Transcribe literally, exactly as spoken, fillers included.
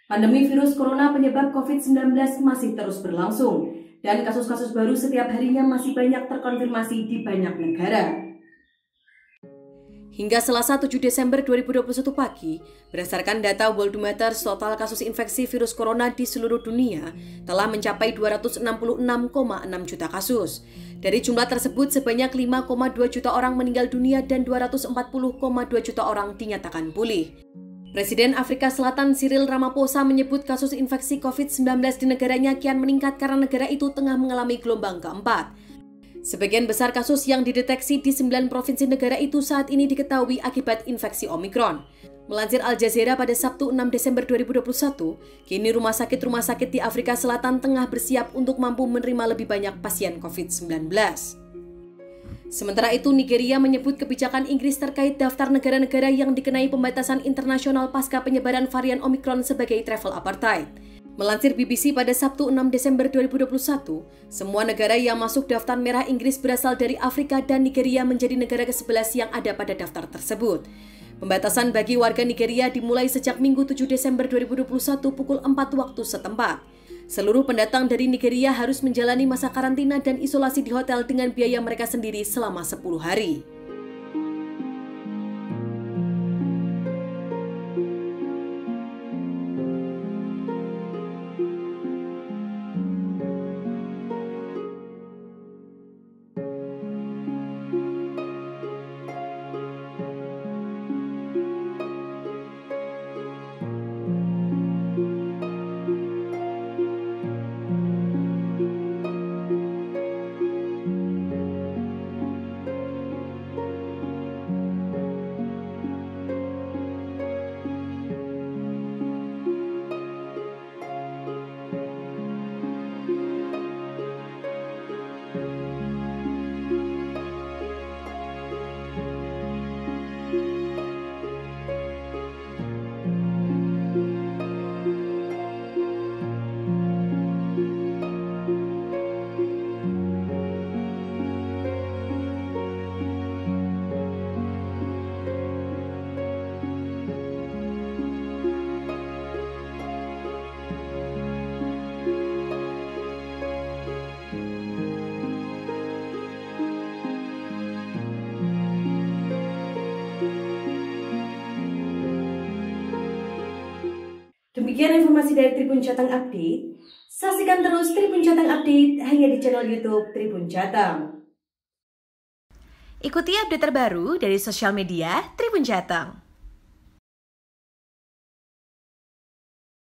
Pandemi virus corona penyebab covid sembilan belas masih terus berlangsung dan kasus-kasus baru setiap harinya masih banyak terkonfirmasi di banyak negara. Hingga Selasa tujuh Desember dua ribu dua puluh satu pagi, berdasarkan data Worldometers, total kasus infeksi virus corona di seluruh dunia telah mencapai dua ratus enam puluh enam koma enam juta kasus. Dari jumlah tersebut, sebanyak lima koma dua juta orang meninggal dunia dan dua ratus empat puluh koma dua juta orang dinyatakan pulih. Presiden Afrika Selatan Cyril Ramaphosa menyebut kasus infeksi covid sembilan belas di negaranya kian meningkat karena negara itu tengah mengalami gelombang keempat. Sebagian besar kasus yang dideteksi di sembilan provinsi negara itu saat ini diketahui akibat infeksi Omikron. Melansir Al Jazeera pada Sabtu enam Desember dua ribu dua puluh satu, kini rumah sakit-rumah sakit di Afrika Selatan tengah bersiap untuk mampu menerima lebih banyak pasien covid sembilan belas. Sementara itu, Nigeria menyebut kebijakan Inggris terkait daftar negara-negara yang dikenai pembatasan internasional pasca penyebaran varian Omikron sebagai travel apartheid. Melansir B B C pada Sabtu enam Desember dua ribu dua puluh satu, semua negara yang masuk daftar merah Inggris berasal dari Afrika dan Nigeria menjadi negara kesebelas yang ada pada daftar tersebut. Pembatasan bagi warga Nigeria dimulai sejak Minggu tujuh Desember dua ribu dua puluh satu pukul empat waktu setempat. Seluruh pendatang dari Nigeria harus menjalani masa karantina dan isolasi di hotel dengan biaya mereka sendiri selama sepuluh hari. Demikian informasi dari Tribun Jateng Update. Saksikan terus Tribun Jateng Update hanya di channel YouTube Tribun Jateng. Ikuti update terbaru dari sosial media Tribun Jateng.